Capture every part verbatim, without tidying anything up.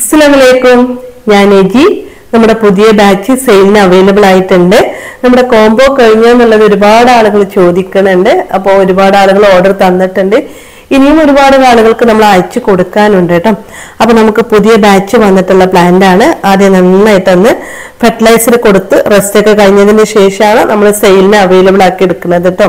അസ്സലാമുഅലൈക്കും. ഞാൻ എജി. നമ്മുടെ പുതിയ ബാച്ച് സെയിലിന് അവൈലബിൾ ആയിട്ടുണ്ട്. നമ്മുടെ കോംബോ കഴിഞ്ഞെന്നുള്ളത് ഒരുപാട് ആളുകൾ ചോദിക്കുന്നുണ്ട്. അപ്പോൾ ഒരുപാട് ആളുകൾ ഓർഡർ തന്നിട്ടുണ്ട്. ഇനിയും ഒരുപാട് ആളുകൾക്ക് നമ്മൾ അയച്ചു കൊടുക്കാനുണ്ട് കേട്ടോ. അപ്പൊ നമുക്ക് പുതിയ ബാച്ച് വന്നിട്ടുള്ള പ്ലാന്റ് ആണ്. ആദ്യം നന്നായിട്ടൊന്ന് ഫെർട്ടിലൈസർ കൊടുത്ത് റെസ്റ്റ് ഒക്കെ കഴിഞ്ഞതിന് ശേഷമാണ് നമ്മൾ സെയിലിന് അവൈലബിൾ ആക്കി എടുക്കുന്നത് കേട്ടോ.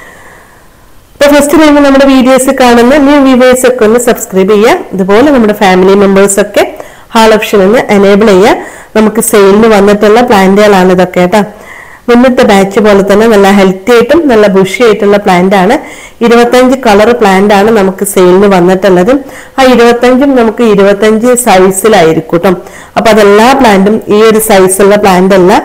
അപ്പൊ ഫസ്റ്റ് ടൈം നമ്മുടെ വീഡിയോസ് കാണുന്ന ന്യൂ വ്യൂവേഴ്സ് ഒക്കെ ഒന്ന് സബ്സ്ക്രൈബ് ചെയ്യുക. ഇതുപോലെ നമ്മുടെ ഫാമിലി മെമ്പേഴ്സ് ഒക്കെ ഹാൾ ഓപ്ഷൻ ഒന്ന് എനേബിൾ ചെയ്യുക. നമുക്ക് സെയിലിന് വന്നിട്ടുള്ള പ്ലാന്റുകളാണ് ഇതൊക്കെ കേട്ടോ. മുന്നത്തെ ബാച്ച് പോലെ തന്നെ നല്ല ഹെൽത്തി ആയിട്ടും നല്ല ബുഷി ആയിട്ടുള്ള പ്ലാന്റ് ആണ്. ഇരുപത്തഞ്ച് കളർ പ്ലാന്റ് ആണ് നമുക്ക് സെയിലിന് വന്നിട്ടുള്ളത്. ആ ഇരുപത്തഞ്ചും നമുക്ക് ഇരുപത്തഞ്ച് സൈസിലായിരിക്കും കേട്ടോ. അപ്പൊ അതെല്ലാ പ്ലാന്റും ഈ ഒരു സൈസുള്ള പ്ലാന്റ് അല്ല.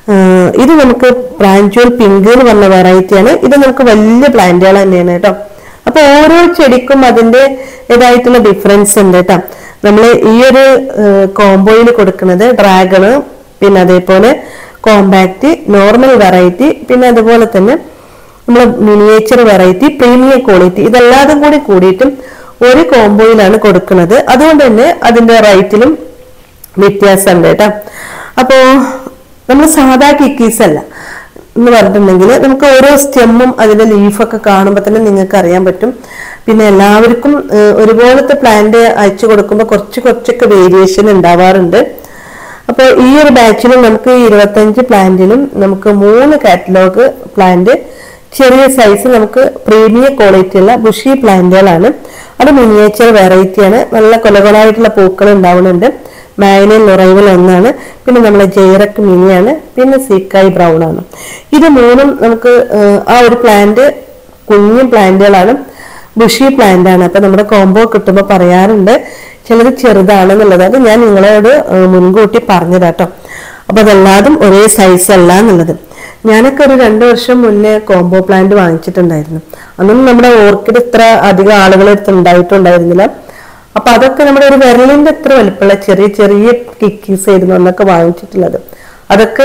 ഇത് നമുക്ക് ബ്രാഞ്ചുവൽ പിങ്ക് എന്ന് പറഞ്ഞ വെറൈറ്റിയാണ്. ഇത് നമുക്ക് വലിയ പ്ലാന്റുകൾ തന്നെയാണ് കേട്ടോ. അപ്പൊ ഓരോ ചെടിക്കും അതിന്റെ ഇതായിട്ടുള്ള ഡിഫറൻസ് ഉണ്ട് കേട്ടോ. നമ്മൾ ഈ ഒരു കോംബോയിൽ കൊടുക്കുന്നത് ഡ്രാഗണ്, പിന്നെ അതേപോലെ കോമ്പാക്ട്, നോർമൽ വെറൈറ്റി, പിന്നെ അതുപോലെ തന്നെ നമ്മൾ മിനിയേച്ചർ വെറൈറ്റി, പ്രീമിയം ക്വാളിറ്റി, ഇതെല്ലാതും കൂടി കൂടിയിട്ടും ഒരു കോംബോയിലാണ് കൊടുക്കുന്നത്. അതുകൊണ്ട് തന്നെ അതിന്റെ റേറ്റിലും വ്യത്യാസമുണ്ട് കേട്ടോ. അപ്പോ നമ്മൾ സാധാ കിക്കീസ് അല്ല എന്ന് പറഞ്ഞിട്ടുണ്ടെങ്കിൽ നമുക്ക് ഓരോ സ്റ്റെമ്മും അതിന്റെ ലീഫൊക്കെ കാണുമ്പോൾ തന്നെ നിങ്ങൾക്ക് അറിയാൻ പറ്റും. പിന്നെ എല്ലാവർക്കും ഒരുപോലത്തെ പ്ലാന്റ് അയച്ചു കൊടുക്കുമ്പോൾ കുറച്ച് കുറച്ചൊക്കെ വേരിയേഷൻ ഉണ്ടാവാറുണ്ട്. അപ്പോൾ ഈ ഒരു ബാച്ചിലും നമുക്ക് ഇരുപത്തഞ്ച് പ്ലാന്റിലും നമുക്ക് മൂന്ന് കാറ്റലോഗ് പ്ലാന്റ് ചെറിയ സൈസ് നമുക്ക് പ്രീമിയം ക്വാളിറ്റി ഉള്ള ബുഷി പ്ലാന്റുകളാണ്. അത് മിനിയേച്ചർ വെറൈറ്റിയാണ്. നല്ല കൊലകൊളായിട്ടുള്ള പൂക്കൾ ഉണ്ടാവുന്നുണ്ട്. മാഗ്നൽ ലൊറൈവൽ ഒന്നാണ്, പിന്നെ നമ്മളെ ജെയറക് മിനിയാണ്, പിന്നെ സീക്കായ് ബ്രൗൺ ആണ്. ഇത് മൂന്നും നമുക്ക് ആ ഒരു പ്ലാന്റ് കുഞ്ഞു പ്ലാന്റുകളാണ്, ബുഷി പ്ലാന്റ് ആണ്. അപ്പൊ നമ്മുടെ കോംബോ കിട്ടുമ്പോൾ പറയാറുണ്ട് ചിലത് ചെറുതാണെന്നുള്ളത്. അത് ഞാൻ നിങ്ങളോട് മുൻകൂട്ടി പറഞ്ഞതാട്ടോ. അപ്പൊ അതെല്ലാതും ഒരേ സൈസ് അല്ല എന്നുള്ളത്. ഞാനൊക്കെ ഒരു രണ്ടു വർഷം മുന്നേ കോംബോ പ്ലാന്റ് വാങ്ങിച്ചിട്ടുണ്ടായിരുന്നു. അന്നും നമ്മുടെ ഓർക്കിഡ് ഇത്ര അധികം ആളുകളെടുത്ത് ഉണ്ടായിട്ടുണ്ടായിരുന്നില്ല. അപ്പൊ അതൊക്കെ നമ്മുടെ ഒരു വിരലിന്റെ അത്ര വലിപ്പമുള്ള ചെറിയ ചെറിയ കിക്കീസ് ആയിരുന്നു അന്നൊക്കെ വാങ്ങിച്ചിട്ടുള്ളത്. അതൊക്കെ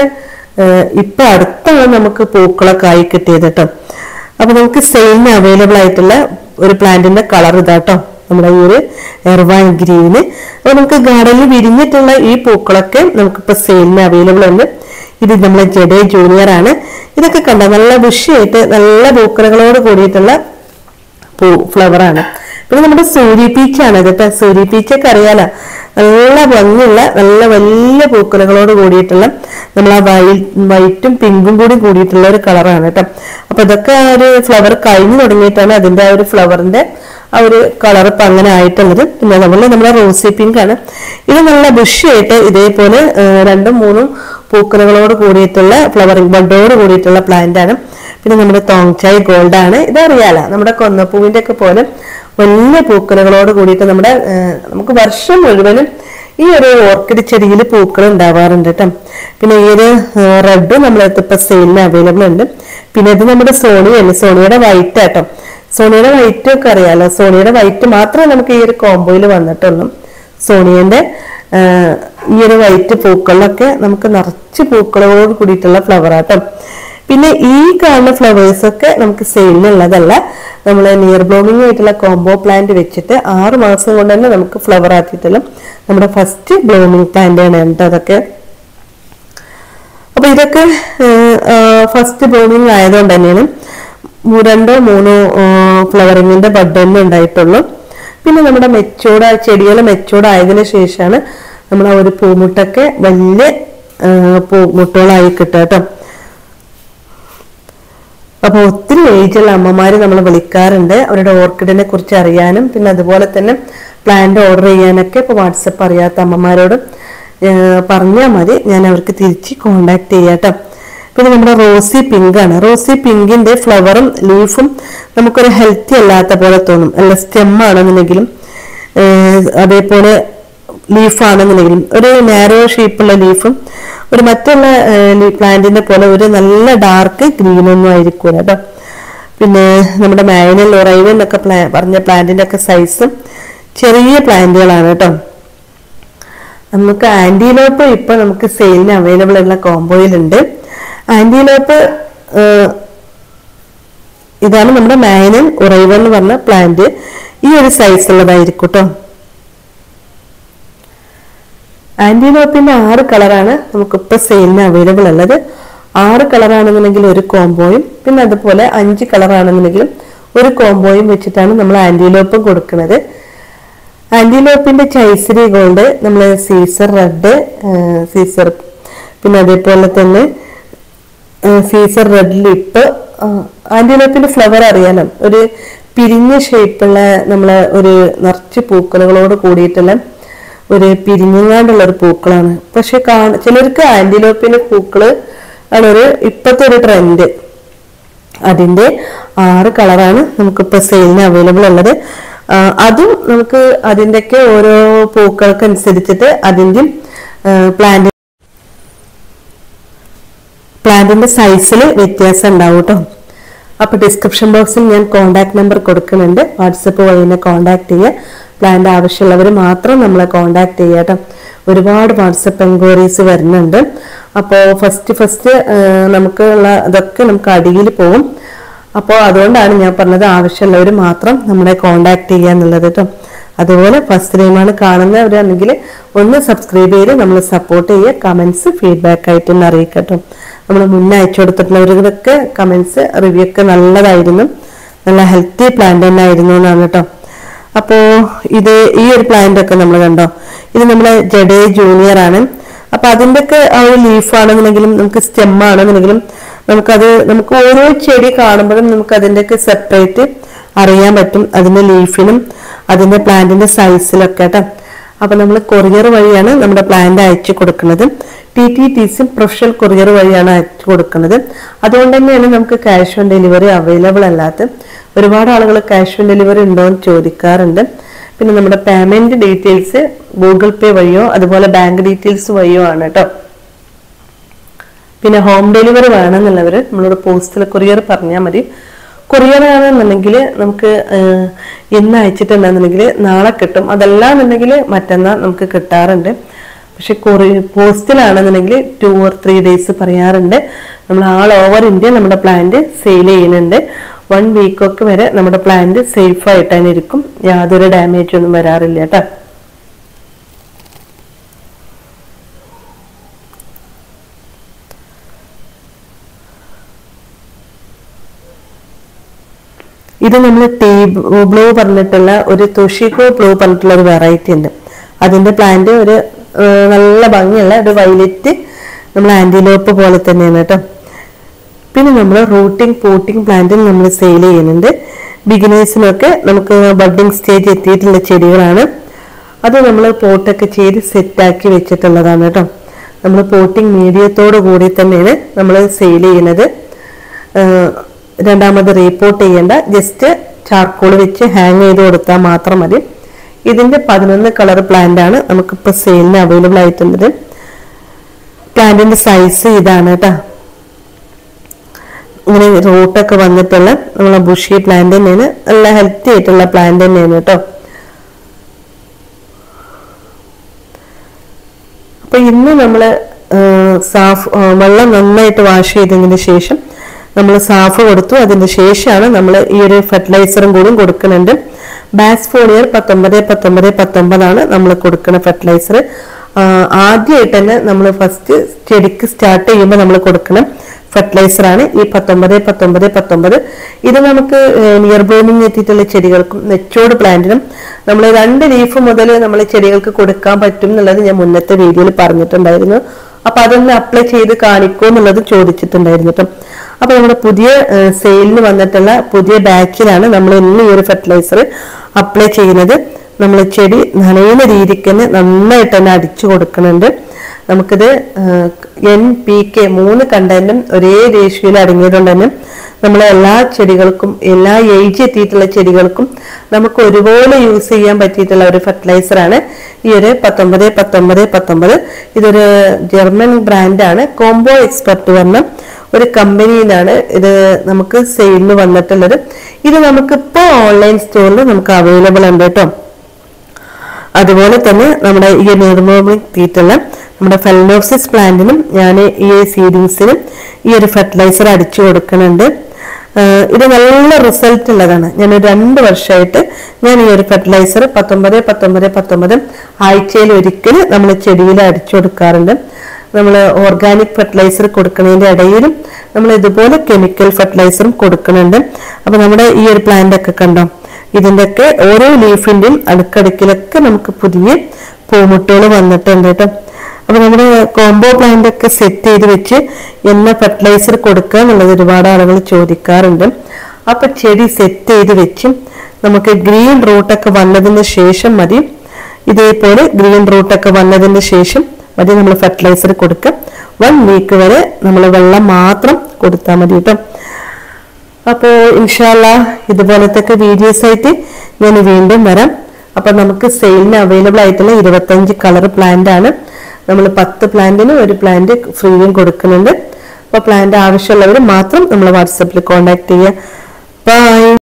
ഇപ്പൊ അടുത്താണ് നമുക്ക് പൂക്കളൊക്കെ ആയി കിട്ടിയത് കേട്ടോ. അപ്പൊ നമുക്ക് സെയിലിന് അവൈലബിൾ ആയിട്ടുള്ള ഒരു പ്ലാന്റിന്റെ കളർ ഇതാട്ടോ, നമ്മുടെ ഈ ഒരു എർവാൻ ഗ്രീന്. അപ്പൊ നമുക്ക് ഗാർഡനിൽ വിരിഞ്ഞിട്ടുള്ള ഈ പൂക്കളൊക്കെ നമുക്കിപ്പോ സെയിലിന് അവൈലബിൾ ഉണ്ട്. ഇത് നമ്മളെ ജഡേ ജൂനിയർ ആണ്. ഇതൊക്കെ കണ്ട നല്ല ബുഷിയായിട്ട് നല്ല പൂക്കളകളോട് കൂടിയിട്ടുള്ള പൂ ഫ്ലവർ ആണ്. പിന്നെ നമ്മുടെ സൂര്യ പീച്ചാണ് കേട്ടോ. സൂര്യ പീച്ചൊക്കെ അറിയാലോ, നല്ല ഭംഗിയുള്ള നല്ല വലിയ പൂക്കളകളോട് കൂടിയിട്ടുള്ള നമ്മൾ ആ വൈറ്റ് വൈറ്റും പിങ്കും കൂടി കൂടിയിട്ടുള്ള ഒരു കളറാണ് കേട്ടോ. അപ്പൊ ഇതൊക്കെ ആ ഒരു ഫ്ലവർ കഴിഞ്ഞു തുടങ്ങിയിട്ടാണ് അതിന്റെ ആ ഒരു ഫ്ലവറിന്റെ ആ ഒരു കളർ ഇപ്പൊ അങ്ങനെ ആയിട്ടുള്ളത്. പിന്നെ നമ്മള് നമ്മളെ റോസി പിങ്ക് ആണ്. ഇത് നല്ല ബുഷിയായിട്ട് ഇതേപോലെ രണ്ടും മൂന്നും പൂക്കളകളോട് കൂടിയിട്ടുള്ള ഫ്ലവറിംഗ് ബഡോട് കൂടിയിട്ടുള്ള പ്ലാന്റ് ആണ്. പിന്നെ നമ്മുടെ തോങ്ചായ് ഗോൾഡ് ആണ്. ഇതറിയാലോ, നമ്മുടെ കൊന്നപ്പൂവിന്റെ ഒക്കെ പോലെ വലിയ പൂക്കളകളോട് കൂടിയിട്ട് നമ്മുടെ നമുക്ക് വർഷം മുഴുവനും ഈ ഒരു ഓർക്കിഡ് ചെടിയിൽ പൂക്കൾ ഉണ്ടാവാറുണ്ട് കേട്ടോ. പിന്നെ ഈ ഒരു റെഡ് നമ്മളടുത്ത് ഇപ്പൊ സെയിലിന് അവൈലബിൾ ഉണ്ട്. പിന്നെ ഇത് നമ്മുടെ സോണിയാണ്, സോണിയുടെ വൈറ്റ് ആട്ടോ. സോണിയുടെ വൈറ്റ് ഒക്കെ അറിയാലോ. സോണിയുടെ വൈറ്റ് മാത്രമേ നമുക്ക് ഈ ഒരു കോംബോയിൽ വന്നിട്ടുള്ളൂ. സോണിയന്റെ ഈ ഒരു വൈറ്റ് പൂക്കളിലൊക്കെ നമുക്ക് നിറച്ച് പൂക്കളോട് കൂടിയിട്ടുള്ള ഫ്ലവർ ആട്ടോ. പിന്നെ ഈ കാണുന്ന ഫ്ലവേഴ്സ് ഒക്കെ നമുക്ക് സെയിലിനുള്ളതല്ല. നമ്മൾ നിയർ ബ്ലൂമിംഗ് ആയിട്ടുള്ള കോംബോ പ്ലാന്റ് വെച്ചിട്ട് ആറ് മാസം കൊണ്ട് തന്നെ നമുക്ക് ഫ്ലവർ ആക്കിയിട്ടുള്ള നമ്മുടെ ഫസ്റ്റ് ബ്ലൂമിംഗ് പ്ലാന്റ് ആണ് കേട്ടോ അതൊക്കെ. അപ്പൊ ഇതൊക്കെ ഫസ്റ്റ് ബ്ലൂമിംഗ് ആയതുകൊണ്ട് തന്നെയാണ് രണ്ടോ മൂന്നോ ഫ്ലവറിങ്ങിന്റെ ബഡൊന്നും ഉണ്ടായിട്ടുള്ളൂ. പിന്നെ നമ്മുടെ മെച്ചൂർഡ് ചെടികൾ മെച്ചൂർഡ് ആയതിനു ശേഷമാണ് നമ്മൾ ആ ഒരു പൂമുട്ടൊക്കെ വലിയ പൂമുട്ടുകളായി കിട്ടുക കേട്ടോ. അപ്പൊ ഒത്തിരി ഏജുള്ള അമ്മമാര് നമ്മൾ വിളിക്കാറുണ്ട് അവരുടെ ഓർക്കിഡിനെ കുറിച്ച് അറിയാനും പിന്നെ അതുപോലെ തന്നെ പ്ലാന്റ് ഓർഡർ ചെയ്യാനൊക്കെ. ഇപ്പൊ വാട്സപ്പ് അറിയാത്ത അമ്മമാരോട് പറഞ്ഞാൽ മതി, ഞാൻ അവർക്ക് തിരിച്ച് കോണ്ടാക്ട് ചെയ്യാട്ടോ. പിന്നെ നമ്മുടെ റോസി പിങ്ക് ആണ്. റോസി പിങ്കിന്റെ ഫ്ലവറും ലീഫും നമുക്കൊരു ഹെൽത്തി അല്ലാത്ത പോലെ തോന്നും. അല്ല സ്റ്റെം ആണെന്നുണ്ടെങ്കിലും അതേപോലെ ലീഫാണെന്നുണ്ടെങ്കിലും ഒരു നാരോ ഷേപ്പുള്ള ലീഫും ഒരു മറ്റുള്ള പ്ലാന്റിന്റെ പോലെ ഒരു നല്ല ഡാർക്ക് ഗ്രീൻ ഒന്നും ആയിരിക്കൂല കേട്ടോ. പിന്നെ നമ്മുടെ മാഗ്നൽ ലൊറൈവൽ എന്നൊക്കെ പ്ലാ പറഞ്ഞ പ്ലാന്റിന്റെ ഒക്കെ സൈസും ചെറിയ പ്ലാന്റുകളാണ് കേട്ടോ. നമുക്ക് ആന്റിലോപ്പ് ഇപ്പൊ നമുക്ക് സെയിലിന് അവൈലബിൾ ഉള്ള കോംബോയിലുണ്ട്. ആന്റിലോപ്പ് ഇതാണ് നമ്മുടെ മാഗ്നൽ ലൊറൈവൽ എന്ന് പറഞ്ഞ പ്ലാന്റ്. ഈ ഒരു സൈസ് ഉള്ളതായിരിക്കും കേട്ടോ. ആന്റിലോപ്പിന്റെ ആറ് കളറാണ് നമുക്കിപ്പോൾ സെയിലിന് അവൈലബിൾ ഉള്ളത്. ആറ് കളറാണെന്നുണ്ടെങ്കിൽ ഒരു കോംബോയും, പിന്നെ അതുപോലെ അഞ്ച് കളറാണെന്നുണ്ടെങ്കിലും ഒരു കോംബോയും വെച്ചിട്ടാണ് നമ്മൾ ആന്റിലോപ്പും കൊടുക്കുന്നത്. ആന്റിലോപ്പിന്റെ ചൈസരി ഗോൾഡ്, നമ്മൾ സീസർ റെഡ്, സീസർ പിന്നെ അതേപോലെ തന്നെ സീസർ റെഡ് ലിപ്പ്. ആന്റിലോപ്പിന്റെ ഫ്ലവർ അറിയാലോ, ഒരു പിരിഞ്ഞ ഷേപ്പുള്ള നമ്മളെ ഒരു നിറച്ച് പൂക്കളുകളോട് കൂടിയിട്ടുള്ള ഒരു പിരിഞ്ഞങ്ങാണ്ടുള്ള ഒരു പൂക്കളാണ്. പക്ഷെ കാണ ചിലർക്ക് ആന്റിലോപ്പിന്റെ പൂക്കള് ആണ് ഒരു ഇപ്പോഴത്തെ ഒരു ട്രെൻഡ്. അതിന്റെ ആറ് കളറാണ് നമുക്കിപ്പോൾ സെയിലിന് അവൈലബിൾ ഉള്ളത്. അതും നമുക്ക് അതിൻ്റെയൊക്കെ ഓരോ പൂക്കൾക്ക് അനുസരിച്ചിട്ട് അതിൻ്റെ പ്ലാന്റ് പ്ലാന്റിന്റെ സൈസിൽ വ്യത്യാസം ഉണ്ടാവും കേട്ടോ. അപ്പൊ ഡിസ്ക്രിപ്ഷൻ ബോക്സിൽ ഞാൻ കോൺടാക്ട് നമ്പർ കൊടുക്കുന്നുണ്ട്. വാട്സപ്പ് വഴി എന്നെ കോൺടാക്ട് ചെയ്യുക. പ്ലാന്റ് ആവശ്യമുള്ളവർ മാത്രം നമ്മളെ കോൺടാക്ട് ചെയ്യുക കേട്ടോ. ഒരുപാട് വാട്സപ്പ് എൻക്വയറീസ് വരുന്നുണ്ട്. അപ്പോൾ ഫസ്റ്റ് ഫസ്റ്റ് നമുക്കുള്ള ഇതൊക്കെ നമുക്ക് അടിയിൽ പോകും. അപ്പോൾ അതുകൊണ്ടാണ് ഞാൻ പറഞ്ഞത് ആവശ്യമുള്ളവർ മാത്രം നമ്മളെ കോൺടാക്ട് ചെയ്യുക എന്നുള്ളത് കേട്ടോ. അതുപോലെ ഫസ്റ്റ് ടൈമാണ് കാണുന്നവരാണെങ്കിൽ ഒന്ന് സബ്സ്ക്രൈബ് ചെയ്ത് നമ്മൾ സപ്പോർട്ട് ചെയ്യുക. കമന്റ്സ് ഫീഡ്ബാക്ക് ആയിട്ടൊന്ന് അറിയിക്കട്ടോ. നമ്മൾ മുന്നേ അയച്ചു കൊടുത്തിട്ടുള്ളവർക്കൊക്കെ കമന്റ്സ് റിവ്യൂ ഒക്കെ നല്ലതായിരുന്നു, നല്ല ഹെൽത്തി പ്ലാന്റ് തന്നെ ആയിരുന്നു എന്നാണ് കേട്ടോ. അപ്പോ ഇത് ഈ ഒരു പ്ലാന്റ് ഒക്കെ നമ്മൾ കണ്ടോ, ഇത് നമ്മളെ ജഡേ ജൂനിയർ ആണ്. അപ്പൊ അതിന്റെ ഒക്കെ ആ ഒരു ലീഫ് ആണെന്നുണ്ടെങ്കിലും നമുക്ക് സ്റ്റെം ആണെന്നുണ്ടെങ്കിലും നമുക്കത് നമുക്ക് ഓരോ ചെടി കാണുമ്പോഴും നമുക്ക് അതിന്റെ ഒക്കെ സെപ്പറേറ്റ് അറിയാൻ പറ്റും, അതിന്റെ ലീഫിനും അതിന്റെ പ്ലാന്റിന്റെ സൈസിലൊക്കെ കേട്ടോ. അപ്പൊ നമ്മൾ കൊറിയർ വഴിയാണ് നമ്മുടെ പ്ലാന്റ് അയച്ചു കൊടുക്കുന്നത്. T T T C professional courier വഴിയാണ് അയച്ചു കൊടുക്കുന്നത്. അതുകൊണ്ട് തന്നെയാണ് നമുക്ക് ക്യാഷ് ഓൺ ഡെലിവറി അവൈലബിൾ അല്ലാത്ത. ഒരുപാട് ആളുകൾ ക്യാഷ് ഓൺ ഡെലിവറി ഉണ്ടോ എന്ന് ചോദിക്കാറുണ്ട്. പിന്നെ നമ്മുടെ പേയ്മെന്റ് ഡീറ്റെയിൽസ് ഗൂഗിൾ പേ വഴിയോ അതുപോലെ ബാങ്ക് ഡീറ്റെയിൽസ് വഴിയോ ആണ് കേട്ടോ. പിന്നെ ഹോം ഡെലിവറി വേണമെന്നുള്ളവർ നമ്മളോട് പോസ്റ്റൽ കൊറിയർ പറഞ്ഞാൽ മതി. കൊറിയർ ആണെന്നുണ്ടെങ്കിൽ നമുക്ക് ഇന്ന് അയച്ചിട്ടുണ്ടെന്നുണ്ടെങ്കിൽ നാളെ കിട്ടും. അതല്ല എന്നുണ്ടെങ്കിൽ മറ്റന്നാൾ നമുക്ക് കിട്ടാറുണ്ട്. പക്ഷെ കൊറി പോസ്റ്റിലാണെന്നുണ്ടെങ്കിൽ ടു ഓർ ത്രീ ഡേയ്സ് പറയാറുണ്ട്. നമ്മൾ ആൾ ഓവർ ഇന്ത്യ നമ്മുടെ പ്ലാന്റ് സെയിൽ ചെയ്യുന്നുണ്ട്. വൺ വീക്കൊക്കെ വരെ നമ്മുടെ പ്ലാന്റ് സേഫ് ആയിട്ട് തന്നെ ഇരിക്കും, യാതൊരു ഡാമേജ് ഒന്നും വരാറില്ല കേട്ടോ. ഇത് നമ്മൾ ടീ ബ്ലൂ പറഞ്ഞിട്ടുള്ള ഒരു തുഷിക്കോ ബ്ലൂ പറഞ്ഞിട്ടുള്ള ഒരു വെറൈറ്റി ഉണ്ട്. അതിന്റെ പ്ലാന്റ് ഒരു നല്ല ഭംഗിയുള്ള ഒരു വൈലറ്റ് നമ്മൾ ആന്റിലോപ്പ് പോലെ തന്നെയാണ് കേട്ടോ. പിന്നെ നമ്മൾ റൂട്ടിങ് പോട്ടിങ് പ്ലാന്റും നമ്മൾ സെയിൽ ചെയ്യുന്നുണ്ട്. ബിഗിനേഴ്സിനൊക്കെ നമുക്ക് ബഡ്ഡിങ് സ്റ്റേജ് എത്തിയിട്ടുള്ള ചെടികളാണ്. അത് നമ്മൾ പോട്ടൊക്കെ ചെയ്ത് സെറ്റാക്കി വെച്ചിട്ടുള്ളതാണ് കേട്ടോ. നമ്മൾ പോട്ടിങ് മീഡിയത്തോടു കൂടി തന്നെയാണ് നമ്മൾ സെയിൽ ചെയ്യുന്നത്. രണ്ടാമത് റീപോർട്ട് ചെയ്യേണ്ട, ജസ്റ്റ് ചാർക്കോൾ വെച്ച് ഹാങ് ചെയ്ത് കൊടുത്താൽ മാത്രം മതി. ഇതിന്റെ പതിനൊന്ന് കളർ പ്ലാന്റ് ആണ് നമുക്കിപ്പോൾ സെയിലിന് അവൈലബിൾ ആയിട്ടുള്ളത്. പ്ലാന്റിന്റെ സൈസ് ഇതാണ് കേട്ടോ. ഇങ്ങനെ റൂട്ടൊക്കെ വന്നിട്ടുള്ള നമ്മളെ ബുഷി പ്ലാന്റ് തന്നെയാണ്, നല്ല ഹെൽത്തി ആയിട്ടുള്ള പ്ലാന്റ് തന്നെയാണ് കേട്ടോ. അപ്പൊ ഇന്ന് നമ്മള് സാഫ് വെള്ളം നന്നായിട്ട് വാഷ് ചെയ്തതിന് ശേഷം നമ്മൾ സാഫ് കൊടുത്തു. അതിന് ശേഷമാണ് നമ്മൾ ഈ ഒരു ഫെർട്ടിലൈസറും കൂടി കൊടുക്കുന്നുണ്ട്. ബാസ്ഫോണിയർ പത്തൊമ്പത് പത്തൊമ്പത് പത്തൊമ്പതാണ് നമ്മൾ കൊടുക്കുന്ന ഫെർട്ടിലൈസർ. ആദ്യമായിട്ട് തന്നെ നമ്മൾ ഫസ്റ്റ് ചെടിക്ക് സ്റ്റാർട്ട് ചെയ്യുമ്പോൾ നമ്മൾ കൊടുക്കണം ഫെർട്ടിലൈസർ ആണ് ഈ പത്തൊമ്പത് പത്തൊമ്പത് പത്തൊമ്പത്. ഇത് നമുക്ക് നിയർ ബ്ലൂമിങ് എത്തിയിട്ടുള്ള ചെടികൾക്കും നെച്ചോട് പ്ലാന്റിനും നമ്മൾ രണ്ട് ലീഫ് മുതൽ നമ്മൾ ചെടികൾക്ക് കൊടുക്കാൻ പറ്റും എന്നുള്ളത് ഞാൻ മുന്നത്തെ വീഡിയോയിൽ പറഞ്ഞിട്ടുണ്ടായിരുന്നു. അപ്പൊ അതൊന്ന് അപ്ലൈ ചെയ്ത് കാണിക്കോ എന്നുള്ളത് ചോദിച്ചിട്ടുണ്ടായിരുന്നു കേട്ടോ. അപ്പൊ നമ്മുടെ പുതിയ സെയിലിന് വന്നിട്ടുള്ള പുതിയ ബാച്ചിലാണ് നമ്മൾ ഇന്ന് ഈ ഒരു ഫെർട്ടിലൈസർ അപ്ലൈ ചെയ്യുന്നത്. നമ്മൾ ചെടി നനയുന്ന രീതിക്ക് തന്നെ നന്നായിട്ട് തന്നെ അടിച്ചു കൊടുക്കുന്നുണ്ട്. നമുക്കിത് എൻ പി കെ മൂന്ന് കണ്ടന്റും ഒരേ റേഷ്യോയിൽ അടങ്ങിയതുകൊണ്ട് തന്നെ നമ്മളെ എല്ലാ ചെടികൾക്കും എല്ലാ ഏജ് എത്തിയിട്ടുള്ള ചെടികൾക്കും നമുക്ക് ഒരുപോലെ യൂസ് ചെയ്യാൻ പറ്റിയിട്ടുള്ള ഒരു ഫെർട്ടിലൈസർ ആണ് ഈ ഒരു പത്തൊമ്പത് പത്തൊമ്പത് പത്തൊമ്പത്. ഇതൊരു ജർമ്മൻ ബ്രാൻഡാണ്. കോംബോ എക്സ്പെർട്ട് പറഞ്ഞ ഒരു കമ്പനിയിലാണ് ഇത് നമുക്ക് സെയിലിന് വന്നിട്ടുള്ളത്. ഇത് നമുക്കിപ്പോൾ ഓൺലൈൻ സ്റ്റോറിൽ നമുക്ക് അവൈലബിൾ ഉണ്ട് കേട്ടോ. അതുപോലെ തന്നെ നമ്മുടെ ഈ നിർമ്മോമിക് തീറ്റുള്ള നമ്മുടെ ഫെലനോപ്സിസ് പ്ലാന്റിനും ഞാൻ ഈ സീഡിങ്സിനും ഈ ഒരു ഫെർട്ടിലൈസർ അടിച്ചു കൊടുക്കുന്നുണ്ട്. ഇത് നല്ല റിസൾട്ട് ഉള്ളതാണ്. ഞാൻ രണ്ട് വർഷമായിട്ട് ഞാൻ ഈ ഒരു ഫെർട്ടിലൈസർ പത്തൊമ്പത് പത്തൊമ്പത് പത്തൊമ്പത് ആഴ്ചയിൽ ഒരിക്കൽ നമ്മൾ ചെടിയിൽ അടിച്ചു കൊടുക്കാറുണ്ട്. നമ്മൾ ഓർഗാനിക് ഫെർട്ടിലൈസർ കൊടുക്കുന്നതിന്റെ ഇടയിലും നമ്മൾ ഇതുപോലെ കെമിക്കൽ ഫെർട്ടിലൈസറും കൊടുക്കുന്നുണ്ട്. അപ്പൊ നമ്മുടെ ഈ ഒരു പ്ലാന്റ് ഒക്കെ കണ്ടോ, ഇതിന്റെ ഒക്കെ ഓരോ ലീഫിന്റെയും അടുക്കടുക്കിലൊക്കെ നമുക്ക് പുതിയ പൂമുട്ടുകൾ വന്നിട്ടുണ്ട് കേട്ടോ. അപ്പൊ നമ്മുടെ കോംബോ പ്ലാന്റ് ഒക്കെ സെറ്റ് ചെയ്ത് വെച്ച് എന്ന ഫെർട്ടിലൈസർ കൊടുക്കുക എന്നുള്ളത് ഒരുപാട് ആളുകൾ ചോദിക്കാറുണ്ട്. അപ്പൊ ചെടി സെറ്റ് ചെയ്ത് വെച്ച് നമുക്ക് ഗ്രീൻ റൂട്ടൊക്കെ വന്നതിന് ശേഷം മതി, ഇതേപോലെ ഗ്രീൻ റൂട്ടൊക്കെ വന്നതിന് ശേഷം മതി നമ്മൾ ഫെർട്ടിലൈസർ കൊടുക്കുക. വൺ വീക്ക് വരെ നമ്മൾ വെള്ളം മാത്രം കൊടുത്താൽ മതി കേട്ടോ. അപ്പോ ഇൻഷാ അല്ലാഹ് ഇതുപോലത്തെ വീഡിയോസ് ആയിട്ട് ഞാൻ വീണ്ടും വരാം. അപ്പൊ നമുക്ക് സെയിലിന് അവൈലബിൾ ആയിട്ടുള്ള ഇരുപത്തഞ്ച് കളർ പ്ലാന്റ് ആണ്. നമ്മൾ പത്ത് പ്ലാന്റിന് ഒരു പ്ലാന്റ് ഫ്രീയും കൊടുക്കുന്നുണ്ട്. അപ്പൊ പ്ലാന്റ് ആവശ്യമുള്ളവർ മാത്രം നമ്മൾ വാട്സപ്പിൽ കോൺടാക്ട് ചെയ്യുക. ബൈ.